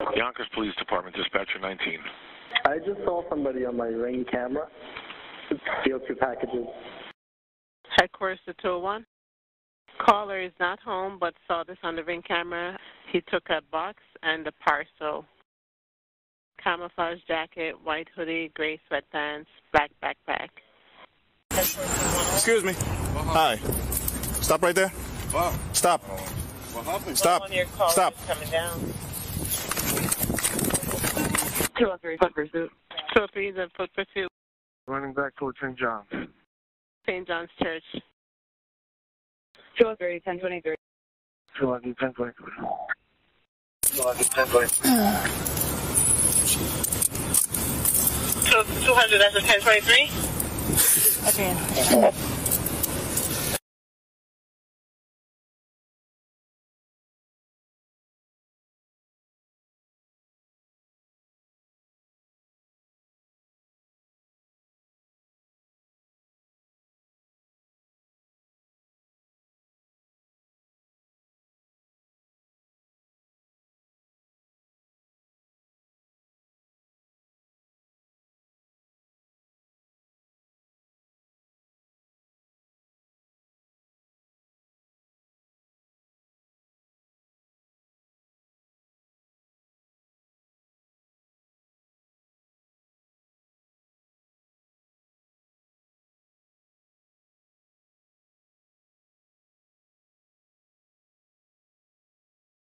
Yonkers Police Department, dispatcher 19. I just saw somebody on my Ring camera steal 2 packages. Headquarters to 201. Caller is not home but saw this on the Ring camera. He took a box and a parcel. Camouflage jacket, white hoodie, gray sweatpants, black backpack. Excuse me. Hi. Stop right there. Wow. Stop. What happened? Stop. Stop. Coming down. 203, foot pursuit. 203 is in foot pursuit. Running back towards St. John's. St. John's Church. 203, 1023. 200, 1023. 200, 1023. 200, that's a 1023? Okay.